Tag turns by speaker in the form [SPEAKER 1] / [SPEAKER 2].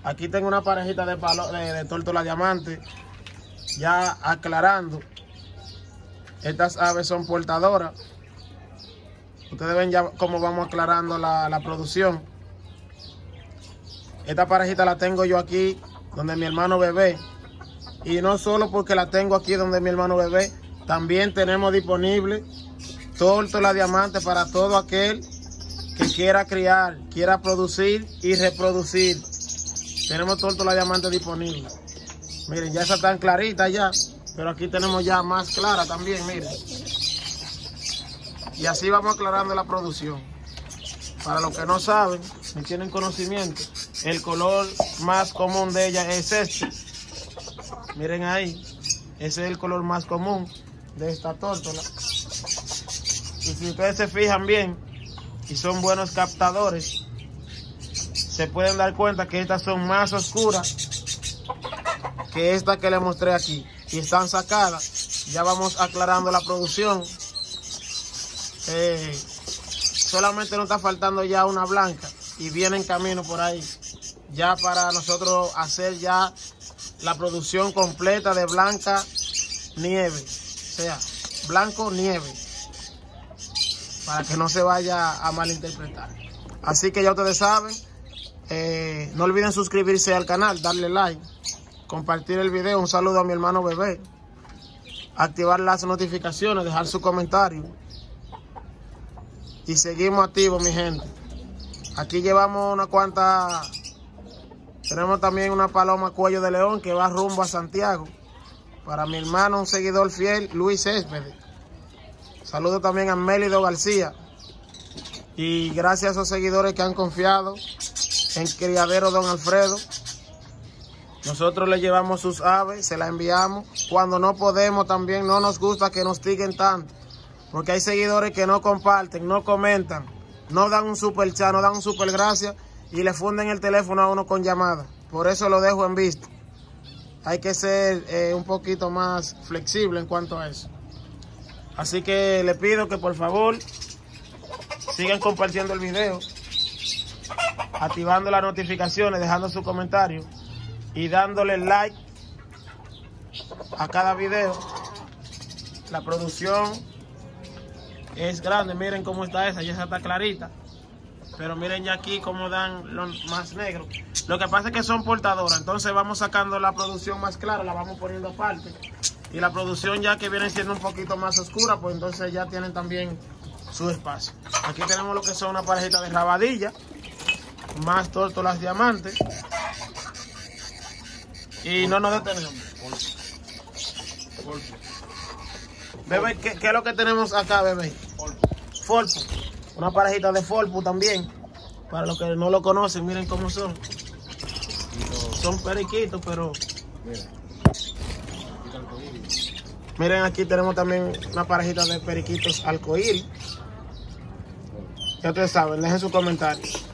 [SPEAKER 1] Aquí tengo una parejita de tórtola diamante. Ya aclarando. Estas aves son portadoras. Ustedes ven ya cómo vamos aclarando la producción. Esta parejita la tengo yo aquí donde mi hermano Bebé. Y no solo porque la tengo aquí donde mi hermano Bebé, también tenemos disponible tórtola diamante para todo aquel que quiera criar, quiera producir y reproducir. Tenemos tórtola diamante disponible. Miren, ya están claritas ya, pero aquí tenemos ya más clara también, miren. Y así vamos aclarando la producción. Para los que no saben, ni tienen conocimiento, el color más común de ella es este. Miren ahí, ese es el color más común de esta tórtola. Y si ustedes se fijan bien y son buenos captadores, se pueden dar cuenta que estas son más oscuras que esta que les mostré aquí. Y están sacadas. Ya vamos aclarando la producción. Solamente nos está faltando ya una blanca y viene en camino por ahí. Ya para nosotros hacer ya la producción completa de blanca nieve. O sea, blanco nieve. Para que no se vaya a malinterpretar. Así que ya ustedes saben. No olviden suscribirse al canal, darle like, compartir el video. Un saludo a mi hermano Bebé. Activar las notificaciones, dejar su comentario. Y seguimos activos, mi gente. Aquí llevamos una cuanta. Tenemos también una paloma cuello de león que va rumbo a Santiago. Para mi hermano, un seguidor fiel, Luis Céspedes. Saludo también a Mélido García. Y gracias a esos seguidores que han confiado en Criadero Don Alfredo. Nosotros le llevamos sus aves, se las enviamos. Cuando no podemos también, no nos gusta que nos tiguen tanto. Porque hay seguidores que no comparten, no comentan, no dan un super chat, no dan un super gracias y le funden el teléfono a uno con llamadas. Por eso lo dejo en visto. Hay que ser un poquito más flexible en cuanto a eso. Así que le pido que por favor sigan compartiendo el video, activando las notificaciones, dejando su comentario y dándole like a cada video. La producción es grande, miren cómo está esa, ya está clarita. Pero miren ya aquí cómo dan los más negros. Lo que pasa es que son portadoras, entonces vamos sacando la producción más clara, la vamos poniendo aparte. Y la producción ya que viene siendo un poquito más oscura, pues entonces ya tienen también su espacio. Aquí tenemos lo que son una parejita de rabadilla, más tórtolas diamantes. Y no nos detenemos. Bebé, ¿qué es lo que tenemos acá, Bebé? Folpo. Una parejita de Folpo también. Para los que no lo conocen, miren cómo son. Son periquitos, pero... Miren, aquí tenemos también una parejita de periquitos arcoíris. Ya ustedes saben, dejen sus comentarios.